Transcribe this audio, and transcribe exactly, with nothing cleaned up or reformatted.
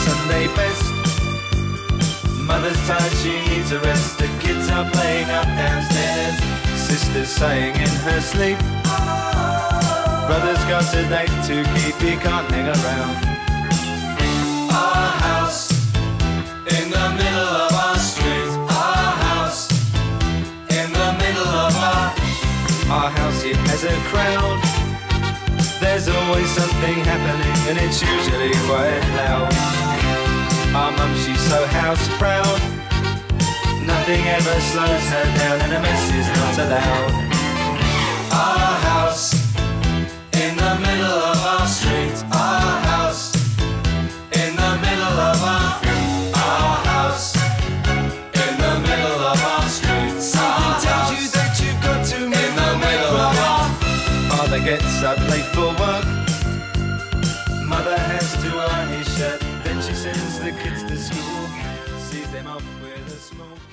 Sunday best. Mother's tired, she needs a rest. The kids are playing up downstairs. Sister's saying in her sleep, brother's got a date to keep, he can't hang around. Our house in the middle of our street. Our house in the middle of our Our house, it has a crowd. There's always something happening and it's usually quite loud. Our mum, she's so house proud. Nothing ever slows her down and a mess is not allowed. Our house in the middle of our street. Our house in the middle of our Our house in the middle of our street. Something tells you that you've got to move in the middle of our Father gets up late for work. Mother has to iron his shirt. Then she sends the kids to school, sees them off with a small